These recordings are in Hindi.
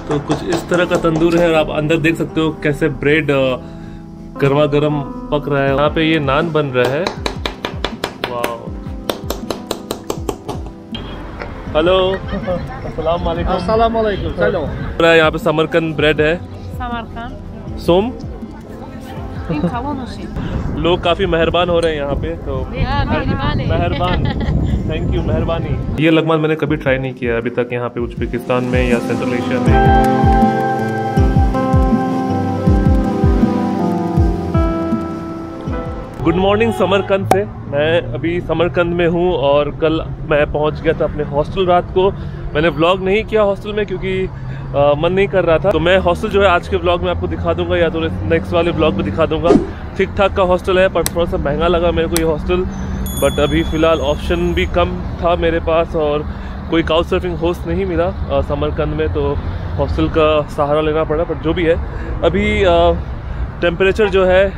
तो कुछ इस तरह का तंदूर है और आप अंदर देख सकते हो कैसे ब्रेड गर्मा गर्म पक रहा है। यहाँ पे ये नान बन रहा है। वाह, हेलो, अस्सलाम वालेकुम। अस्सलाम वालेकुम। चलो, यहाँ पे समरकंद ब्रेड है। समरकंद सोम लोग काफी मेहरबान हो रहे हैं यहाँ पे, तो मेहरबान, थैंक यू, मेहरबानी। ये लगमान मैंने कभी ट्राई नहीं किया अभी तक यहाँ पे उज्बेकिस्तान में या सेंट्रल एशिया में। गुड मॉर्निंग समरकंद से। मैं अभी समरकंद में हूँ और कल मैं पहुँच गया था अपने हॉस्टल रात को। मैंने व्लॉग नहीं किया हॉस्टल में क्योंकि मन नहीं कर रहा था। तो मैं हॉस्टल जो है आज के व्लॉग में आपको दिखा दूंगा या तो नेक्स्ट वाले व्लॉग में दिखा दूंगा। ठीक ठाक का हॉस्टल है पर थोड़ा सा महंगा लगा मेरे को ये हॉस्टल। बट अभी फ़िलहाल ऑप्शन भी कम था मेरे पास और कोई काउच सर्फिंग होस्ट नहीं मिला समरकंद में, तो हॉस्टल का सहारा लेना पड़ा। बट जो भी है, अभी टेम्परेचर जो है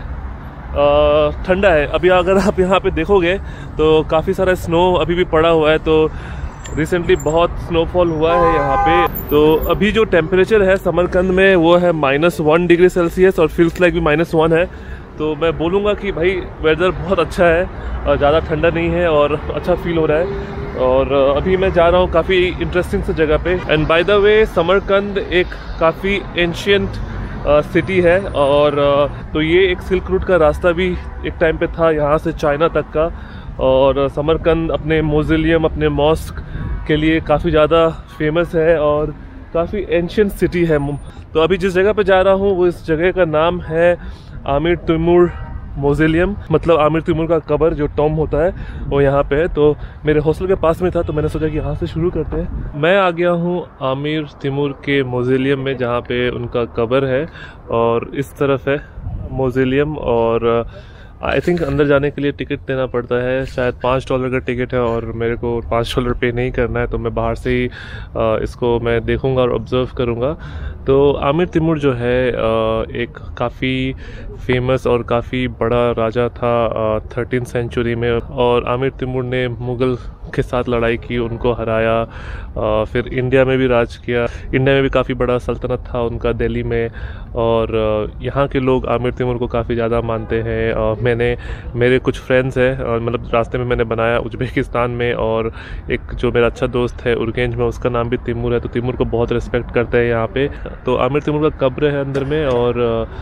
ठंडा है। अभी अगर आप यहाँ पे देखोगे तो काफ़ी सारा स्नो अभी भी पड़ा हुआ है। तो रिसेंटली बहुत स्नोफॉल हुआ है यहाँ पे। तो अभी जो टेम्परेचर है समरकंद में वो है -1 डिग्री सेल्सियस और फील्स लाइक भी -1 है। तो मैं बोलूँगा कि भाई वेदर बहुत अच्छा है, ज़्यादा ठंडा नहीं है और अच्छा फील हो रहा है। और अभी मैं जा रहा हूँ काफ़ी इंटरेस्टिंग सी जगह पे। And by the way Samarkand एक काफ़ी एंशियंट सिटी है और तो ये एक सिल्क रूट का रास्ता भी एक टाइम पे था यहाँ से चाइना तक का। और समरकंद अपने मोज़िलियम, अपने मॉस्क के लिए काफ़ी ज़्यादा फेमस है और काफ़ी एंशियंट सिटी है। तो अभी जिस जगह पे जा रहा हूँ वो इस जगह का नाम है आमिर तैमूर मोज़िलियम, मतलब आमिर तैमूर का कब्र जो टॉम होता है वो यहाँ पे है। तो मेरे हॉस्टल के पास में था तो मैंने सोचा कि यहाँ से शुरू करते हैं। मैं आ गया हूँ आमिर तैमूर के मोज़िलियम में जहाँ पे उनका कब्र है और इस तरफ है मोज़िलियम। और आई थिंक अंदर जाने के लिए टिकट देना पड़ता है, शायद $5 का टिकट है और मेरे को $5 पे नहीं करना है। तो मैं बाहर से ही इसको मैं देखूंगा और ऑब्ज़र्व करूंगा। तो आमिर तैमूर जो है एक काफ़ी फेमस और काफ़ी बड़ा राजा था 13th सेंचुरी में। और आमिर तैमूर ने मुग़ल के साथ लड़ाई की, उनको हराया, फिर इंडिया में भी राज किया। इंडिया में भी काफ़ी बड़ा सल्तनत था उनका दिल्ली में। और यहाँ के लोग आमिर तैमूर को काफ़ी ज़्यादा मानते हैं। मेरे कुछ फ्रेंड्स हैं, मतलब रास्ते में मैंने बनाया उज्बेकिस्तान में, और एक जो मेरा अच्छा दोस्त है उर्गेंज में, उसका नाम भी तैमूर है। तो तैमूर को बहुत रिस्पेक्ट करते हैं यहाँ पे। तो आमिर तैमूर का कब्र है अंदर में और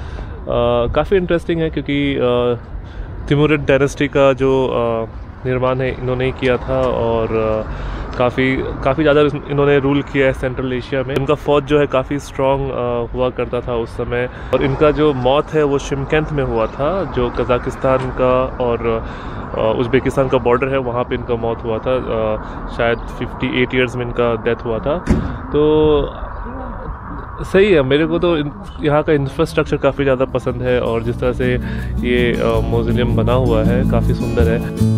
काफ़ी इंटरेस्टिंग है क्योंकि तैमूरिड डायनेस्टी का जो निर्माण है इन्होंने ही किया था और काफ़ी ज़्यादा इन्होंने रूल किया है सेंट्रल एशिया में। इनका फ़ौज जो है काफ़ी स्ट्रॉन्ग हुआ करता था उस समय। और इनका जो मौत है वो शिमकंद में हुआ था, जो कज़ाकिस्तान का और उज़्बेकिस्तान का बॉर्डर है, वहाँ पे इनका मौत हुआ था। शायद 58 ईयर्स में इनका डेथ हुआ था। तो सही है, मेरे को तो यहाँ का इंफ्रास्ट्रक्चर काफ़ी ज़्यादा पसंद है और जिस तरह से ये मोज़िलियम बना हुआ है काफ़ी सुंदर है।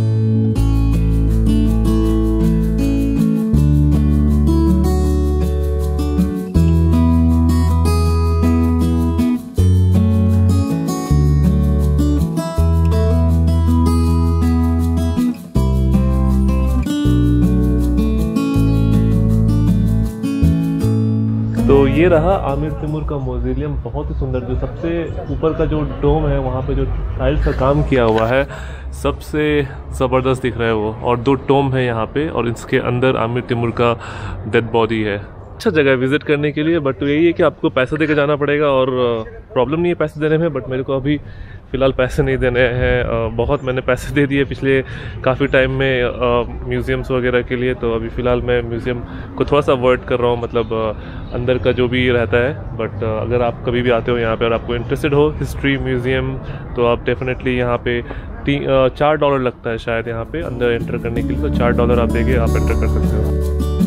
तो ये रहा आमिर तैमूर का मोज़िलियम, बहुत ही सुंदर। जो सबसे ऊपर का जो डोम है वहाँ पे जो टाइल्स का काम किया हुआ है सबसे ज़बरदस्त दिख रहा है वो। और 2 टोम है यहाँ पे और इसके अंदर आमिर तैमूर का डेड बॉडी है। अच्छा जगह है विज़िट करने के लिए। बट यही है कि आपको पैसे दे के जाना पड़ेगा और प्रॉब्लम नहीं है पैसे देने में। बट मेरे को अभी फ़िलहाल पैसे नहीं देने हैं। बहुत मैंने पैसे दे दिए पिछले काफ़ी टाइम में म्यूज़ियम्स वगैरह के लिए। तो अभी फ़िलहाल मैं म्यूज़ियम को थोड़ा सा अवॉइड कर रहा हूँ, मतलब अंदर का जो भी रहता है। बट अगर आप कभी भी आते हो यहाँ पे और आपको इंटरेस्टेड हो हिस्ट्री म्यूज़ियम तो आप डेफिनेटली यहाँ पे $4 लगता है शायद यहाँ पे अंदर एंटर करने के लिए। तो $4 आप देके आप एंटर कर सकते हो।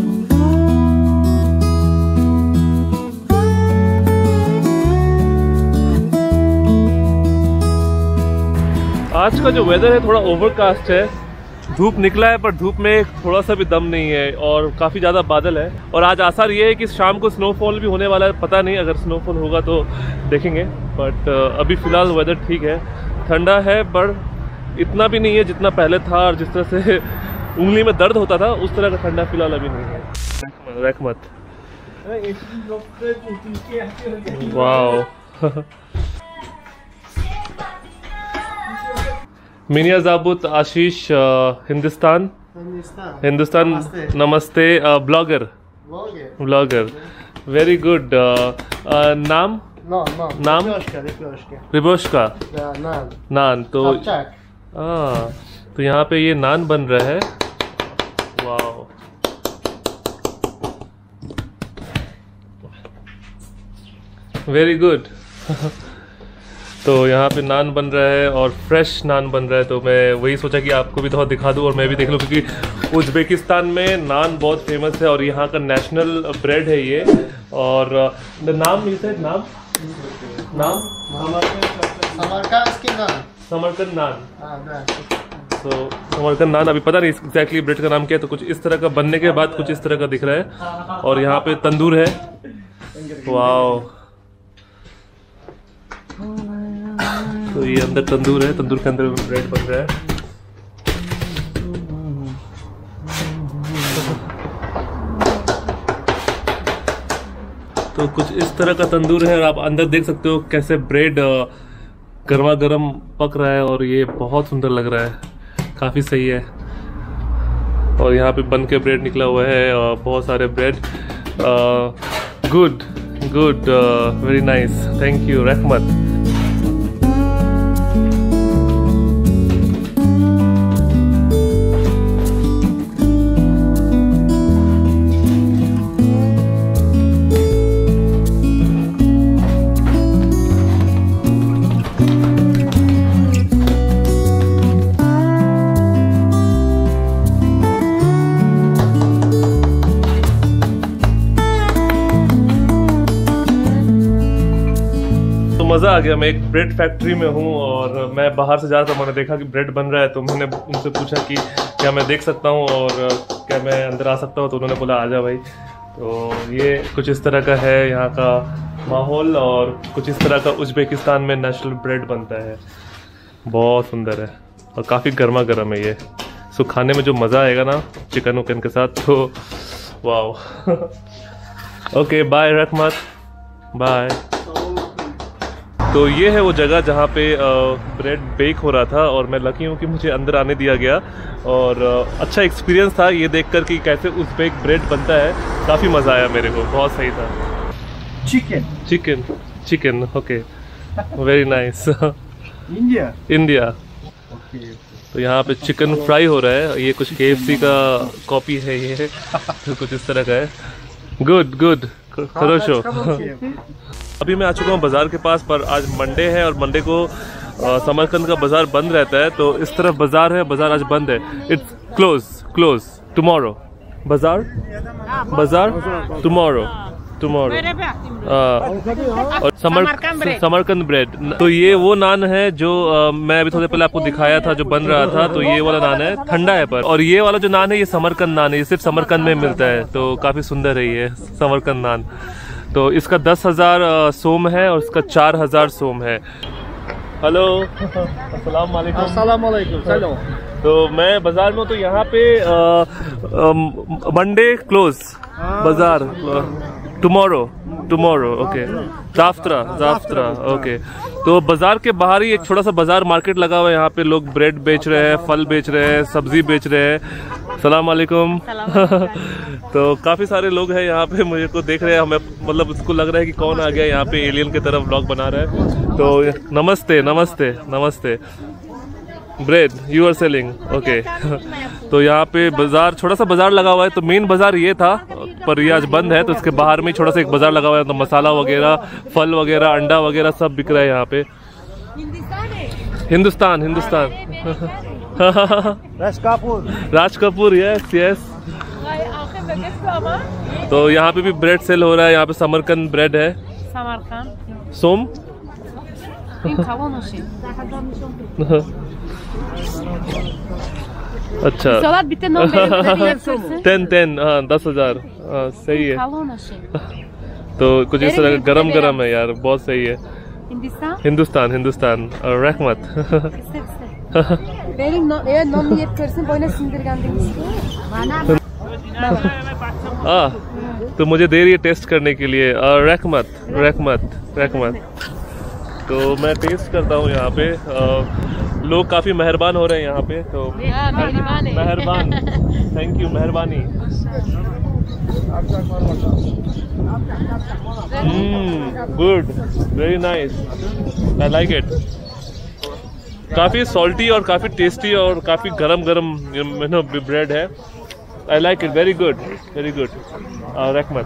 आज का जो वेदर है थोड़ा ओवरकास्ट है, धूप निकला है पर धूप में थोड़ा सा भी दम नहीं है और काफ़ी ज़्यादा बादल है। और आज आसार ये है कि शाम को स्नोफॉल भी होने वाला है, पता नहीं अगर स्नोफॉल होगा तो देखेंगे। बट अभी फ़िलहाल वेदर ठीक है, ठंडा है पर इतना भी नहीं है जितना पहले था। और जिस तरह से उंगली में दर्द होता था उस तरह का ठंडा फ़िलहाल अभी नहीं है। रहमत वाओ। मिनिया जाबुत आशीष, हिंदुस्तान। नमस्ते। ब्लॉगर। Very good. नाम रिबोश्का। नान। तो तो यहाँ पे ये नान बन रहा है। वाओ। Very good. तो यहाँ पे नान बन रहा है और फ्रेश नान बन रहा है, तो मैं वही सोचा कि आपको भी थोड़ा दिखा दूँ और मैं भी देख लूँ, क्योंकि उज़्बेकिस्तान में नान बहुत फेमस है और यहाँ का नेशनल ब्रेड है ये। और नाम समरकंद नान। तो समरकंद नान, अभी पता नहीं एग्जैक्टली ब्रेड का नाम क्या है। तो कुछ इस तरह का बनने के बाद कुछ इस तरह का दिख रहा है और यहाँ पे तंदूर है। वाओ। तो ये अंदर तंदूर है, तंदूर के अंदर ब्रेड बन रहा है। तो कुछ इस तरह का तंदूर है और आप अंदर देख सकते हो कैसे ब्रेड गर्मा गर्म पक रहा है और ये बहुत सुंदर लग रहा है, काफ़ी सही है। और यहाँ पे बन के ब्रेड निकला हुआ है और बहुत सारे bread. Good good, very nice, thank you Rahmat. मज़ा आ गया। मैं एक ब्रेड फैक्ट्री में हूँ और मैं बाहर से जा रहा था, मैंने देखा कि ब्रेड बन रहा है, तो मैंने उनसे पूछा कि क्या मैं देख सकता हूँ और क्या मैं अंदर आ सकता हूँ, तो उन्होंने बोला आ जा भाई। तो ये कुछ इस तरह का है यहाँ का माहौल और कुछ इस तरह का उज़्बेकिस्तान में नेशनल ब्रेड बनता है। बहुत सुंदर है और काफ़ी गर्मा गर्म है ये। सो खाने में जो मज़ा आएगा ना चिकन उकन के साथ, तो वाह। ओके बाय रहमत, बाय। तो ये है वो जगह जहाँ पे ब्रेड बेक हो रहा था और मैं लकी हूँ कि मुझे अंदर आने दिया गया और अच्छा एक्सपीरियंस था ये देखकर कि कैसे उज़्बेक ब्रेड बनता है। काफ़ी मज़ा आया मेरे को, बहुत सही था। Chicken okay, very nice. India. तो यहाँ पे चिकन फ्राई हो रहा है, ये कुछ KFC का कॉपी है ये। तो कुछ इस तरह का है। गुड खरोशो। अभी मैं आ चुका हूँ बाज़ार के पास, पर आज मंडे है और मंडे को समरकंद का बाज़ार बंद रहता है। तो इस तरफ बाज़ार है, बाज़ार आज बंद है। It's close tomorrow. बाज़ार टुमारो। और समरकंद ब्रेड। तो ये वो नान है जो मैं अभी थोड़े पहले आपको दिखाया था जो बन रहा था। तो ये वाला नान है, ठंडा है पर। और ये वाला जो नान है ये समरकंद नान है, ये सिर्फ समरकंद में मिलता है। तो काफ़ी सुंदर है ये समरकंद नान। तो इसका 10,000 सोम है और इसका 4,000 सोम है। हेलो, अस्सलाम वालेकुम। तो मैं बाजार में हूँ, तो यहाँ पे मंडे क्लोज बाजार, टुमारो ओके, जाफ्त्रा ओके। तो बाजार के बाहर ही एक छोटा सा बाजार मार्केट लगा हुआ है। यहाँ पे लोग ब्रेड बेच रहे हैं, फल बेच रहे हैं, सब्जी बेच रहे हैं। सलाम वालेकुम। तो काफ़ी सारे लोग हैं यहाँ पे, मुझे को देख रहे हैं। हमें मतलब उसको लग रहा है कि कौन आ गया यहाँ पे, एलियन की तरफ व्लॉग बना रहा है। तो नमस्ते। Bread you are selling okay. तो यहाँ पे बाजार, छोटा सा बाजार लगा हुआ है। तो मेन बाजार ये था, पर ये आज बंद है। तो इसके बाहर में छोटा सा एक बाजार लगा हुआ है। तो मसाला वगैरह, फल वगैरह, अंडा वगैरह सब बिक रहा है यहाँ पे। हिंदुस्तान राज कपूर यस। तो यहाँ पे भी ब्रेड सेल हो रहा है। यहाँ पे समरकंद ब्रेड है। सोम अच्छा 10 हाँ 10,000 हाँ सही है। तो कुछ इस तरह गरम है यार, बहुत सही है। हिंदुस्तान रहमत। तो मुझे दे रही है टेस्ट करने के लिए। रहमत। तो मैं टेस्ट करता हूँ यहाँ पे। लोग काफ़ी मेहरबान हो रहे हैं यहाँ पे, तो मेहरबान, थैंक यू, मेहरबानी। Good, very nice, I like it. काफ़ी सॉल्टी और काफ़ी टेस्टी और काफ़ी गरम ब्रेड है। I like it, very good. रहमत।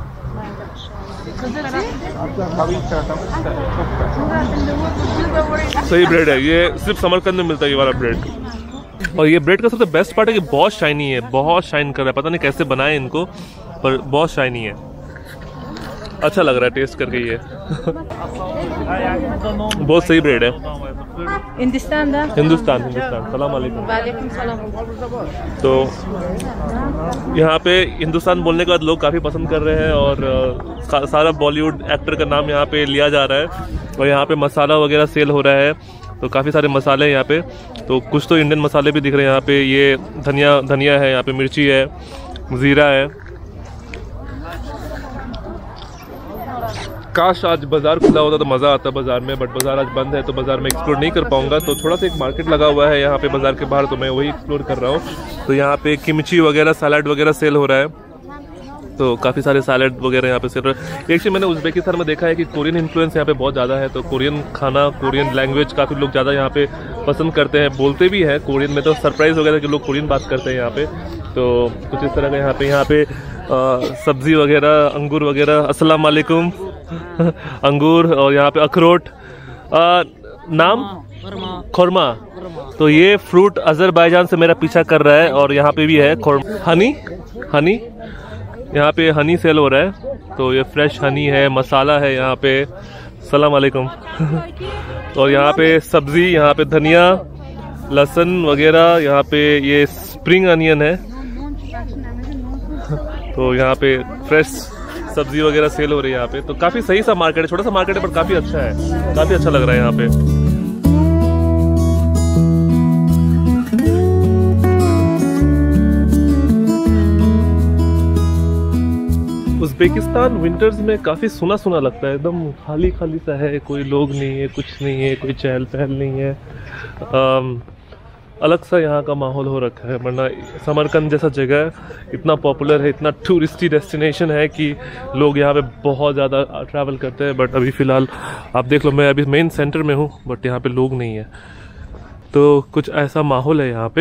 सही ब्रेड है ये, सिर्फ समरकंद में मिलता है ये वाला ब्रेड। और ये ब्रेड का सबसे बेस्ट पार्ट है कि बहुत शाइनी है, बहुत शाइन कर रहा है। पता नहीं कैसे बनाए इनको, पर बहुत शाइनी है। अच्छा लग रहा है टेस्ट करके ये। बहुत सही ब्रेड है। हिंदुस्तान। सलाम वालेकुम। तो यहाँ पे हिंदुस्तान बोलने के बाद लोग काफ़ी पसंद कर रहे हैं और सारा बॉलीवुड एक्टर का नाम यहाँ पे लिया जा रहा है। और यहाँ पे मसाला वगैरह सेल हो रहा है, तो काफ़ी सारे मसाले हैं यहाँ पे। तो कुछ तो इंडियन मसाले भी दिख रहे हैं यहाँ पे। ये धनिया है, यहाँ पे मिर्ची है, ज़ीरा है। काश आज बाज़ार खुला होता तो मज़ा आता बाज़ार में, बट बाज़ार आज बंद है तो बाज़ार में एक्सप्लोर नहीं कर पाऊँगा। तो थोड़ा सा एक मार्केट लगा हुआ है यहाँ पे बाज़ार के बाहर, तो मैं वही एक्सप्लोर कर रहा हूँ। तो यहाँ पे किमची वगैरह, सलाद वगैरह सेल हो रहा है। तो काफ़ी सारे सैलड वगैरह यहाँ पे सेल रहा है। एक चीज़ मैंने उज़्बेकिस्तान में देखा है कि कोरियन इन्फ्लुएंस यहाँ पे बहुत ज़्यादा है। तो कोरियन खाना, कोरियन लैंग्वेज काफ़ी लोग ज़्यादा यहाँ पे पसंद करते हैं, बोलते भी हैं कोरियन में। तो सरप्राइज़ वगैरह कि लोग कोरियन बात करते हैं यहाँ पे। तो कुछ इस तरह का यहाँ पे सब्ज़ी वगैरह, अंगूर वगैरह। अस्सलाम वालेकुम। अंगूर और यहाँ पे अखरोट, नाम खुरमा। तो ये फ्रूट अजरबैजान से मेरा पीछा कर रहा है। और यहाँ पे भी है हनी, यहाँ पे हनी सेल हो रहा है। तो ये फ्रेश हनी है, मसाला है यहाँ पे। सलाम वालेकुम। और यहाँ पे सब्जी, यहाँ पे धनिया, लहसुन वगैरह, यहाँ पे ये स्प्रिंग अनियन है। तो यहाँ पे फ्रेश सब्जी वगैरह सेल हो रही है यहाँ पे। तो काफ़ी सही सा मार्केट है, छोटा सा मार्केट है पर काफ़ी अच्छा है, काफ़ी अच्छा लग रहा है यहाँ पे। उज़्बेकिस्तान विंटर्स में काफ़ी सुना सुना लगता है, एकदम खाली खाली सा है, कोई लोग नहीं है, कुछ नहीं है, कोई चहल पहल नहीं है। अलग सा यहाँ का माहौल हो रखा है। वरना समरकंद जैसा जगह इतना पॉपुलर है, इतना टूरिस्टी डेस्टिनेशन है कि लोग यहाँ पे बहुत ज़्यादा ट्रैवल करते हैं। बट अभी फ़िलहाल आप देख लो, मैं अभी मेन सेंटर में हूँ बट यहाँ पे लोग नहीं है। तो कुछ ऐसा माहौल है यहाँ पे।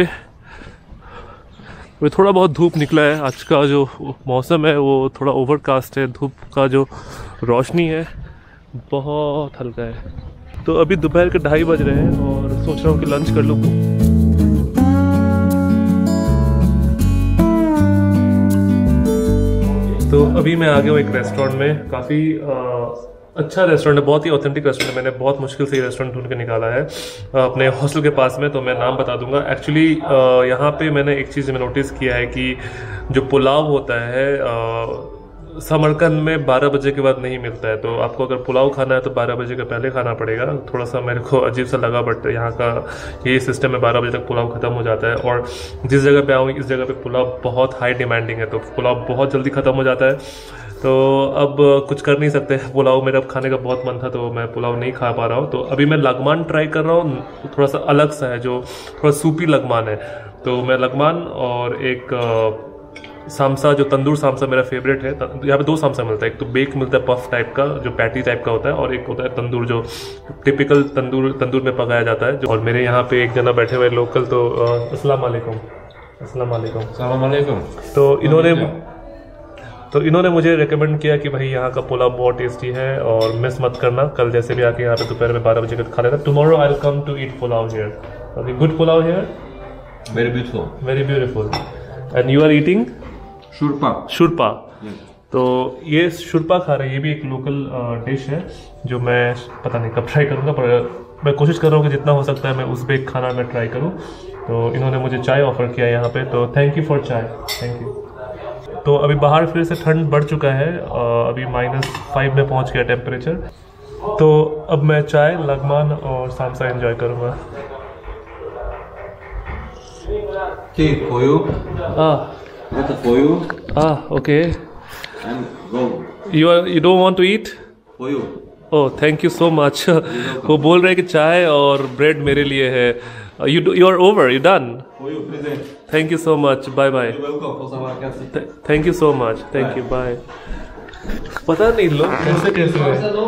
वो थोड़ा बहुत धूप निकला है, आज का जो मौसम है वो थोड़ा ओवरकास्ट है, धूप का जो रोशनी है बहुत हल्का है। तो अभी दोपहर के 2:30 बज रहे हैं और सोच रहा हूँ कि लंच कर लूँ। तो अभी मैं आ गया हूँ एक रेस्टोरेंट में, काफ़ी अच्छा रेस्टोरेंट है, बहुत ही ऑथेंटिक रेस्टोरेंट है। मैंने बहुत मुश्किल से ये रेस्टोरेंट ढूंढ के निकाला है अपने हॉस्टल के पास में, तो मैं नाम बता दूंगा। एक्चुअली यहाँ पे मैंने एक चीज़ में नोटिस किया है कि जो पुलाव होता है समरकंद में 12 बजे के बाद नहीं मिलता है। तो आपको अगर पुलाव खाना है तो 12 बजे के पहले खाना पड़ेगा। थोड़ा सा मेरे को अजीब सा लगा, बट यहाँ का ये सिस्टम है, 12 बजे तक पुलाव ख़त्म हो जाता है। और जिस जगह पे आऊँ इस जगह पे पुलाव बहुत हाई डिमांडिंग है, तो पुलाव बहुत जल्दी ख़त्म हो जाता है। तो अब कुछ कर नहीं सकते, पुलाव मेरा खाने का बहुत मन था तो मैं पुलाव नहीं खा पा रहा हूँ। तो अभी मैं लगमान ट्राई कर रहा हूँ, थोड़ा सा अलग सा है, जो थोड़ा सूपी लगमान है। तो मैं लगमान और एक सामसा, जो तंदूर सामसा मेरा फेवरेट है। यहाँ पे 2 सामसा मिलता है, एक तो बेक मिलता है पफ टाइप का जो पैटी टाइप का होता है, और एक होता है तंदूर जो टिपिकल तंदूर में पकाया जाता है। और मेरे यहाँ पे एक जना बैठे हुए लोकल, तो अस्सलाम वालेकुम। अस्सलाम वालेकुम। तो इन्होंने मुझे रेकमेंड किया कि भाई यहाँ का पुलाव बहुत टेस्टी है और मिस मत करना, कल जैसे भी आके यहाँ पे दोपहर में 12 बजे खा लेना। Tomorrow I will come to eat pulao here. Okay, good pulao here, very beautiful. And you are eating शुरपा। तो ये शुरपा खा रहे हैं, ये भी एक लोकल डिश है जो मैं पता नहीं कब ट्राई करूँगा, पर मैं कोशिश कर रहा हूँ कि जितना हो सकता है मैं उज़्बेक खाना में ट्राई करूँ। तो इन्होंने मुझे चाय ऑफर किया यहाँ पे, तो thank you for chai, thank you. तो अभी बाहर फिर से ठंड बढ़ चुका है, अभी -5 में पहुँच गया टेम्परेचर। तो अब मैं चाय, लगमान और सामसा एंजॉय करूँगा। Okay, for you. Okay. I'm wrong. You don't want to eat? For you. Oh thank you so much. वो बोल रहे हैं कि चाय और ब्रेड मेरे लिए है। You are over, you done? For you, present. Thank you so much, bye bye. You're welcome for Samarkand. Thank you so much, thank you, bye. पता नहीं लोग कैसे कैसे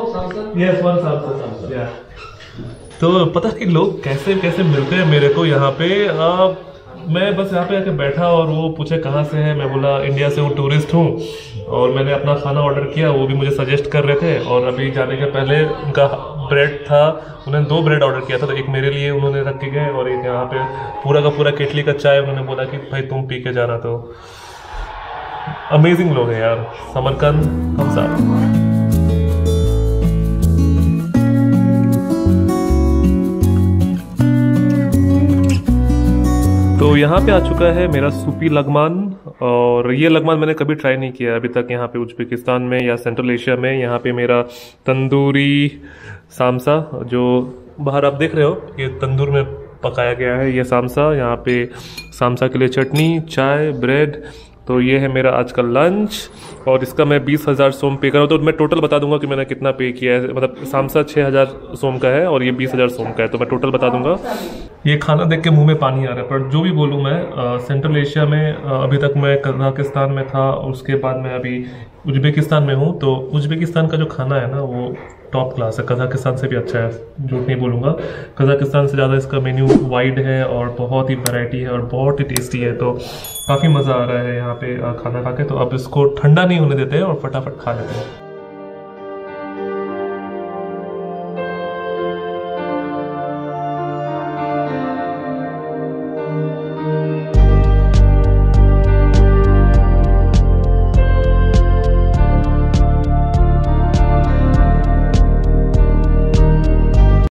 तो पता नहीं लोग कैसे कैसे मिलते हैं मेरे को यहाँ पे। मैं बस यहाँ पे आके बैठा और वो पूछे कहाँ से है, मैं बोला इंडिया से हूँ, टूरिस्ट हूँ, और मैंने अपना खाना ऑर्डर किया। वो भी मुझे सजेस्ट कर रहे थे, और अभी जाने के पहले उनका ब्रेड था, उन्होंने 2 ब्रेड ऑर्डर किया था, तो एक मेरे लिए उन्होंने रख के गए, और एक यहाँ पे पूरा का पूरा केटली का चाय उन्होंने बोला कि भाई तुम पी के जाना। तो अमेजिंग लोग हैं यार समरकंद हम साहब। तो यहाँ पे आ चुका है मेरा सूपी लगमान, और ये लगमान मैंने कभी ट्राई नहीं किया अभी तक यहाँ पे उज्बेकिस्तान में या सेंट्रल एशिया में। यहाँ पे मेरा तंदूरी सामसा, जो बाहर आप देख रहे हो ये तंदूर में पकाया गया है, ये सामसा। यहाँ पे सामसा के लिए चटनी, चाय, ब्रेड। तो ये है मेरा आज का लंच, और इसका मैं 20,000 सोम पे कर रहा हूँ। तो मैं टोटल बता दूंगा कि मैंने कितना पे किया है। मतलब सामसा 6,000 सोम का है और ये 20,000 सोम का है, तो मैं टोटल बता दूंगा। ये खाना देख के मुंह में पानी आ रहा है, पर जो भी बोलूँ मैं, सेंट्रल एशिया में अभी तक मैं कजाकिस्तान में था, उसके बाद मैं अभी उज्बेकिस्तान में हूँ। तो उज्बेकिस्तान का जो खाना है ना वो टॉप क्लास है, कजाकिस्तान से भी अच्छा है, झूठ नहीं बोलूँगा। कजाकिस्तान से ज़्यादा इसका मेन्यू वाइड है और बहुत ही वैरायटी है और बहुत ही टेस्टी है। तो काफ़ी मज़ा आ रहा है यहाँ पे खाना खा के। तो अब इसको ठंडा नहीं होने देते हैं और फटाफट खा लेते हैं।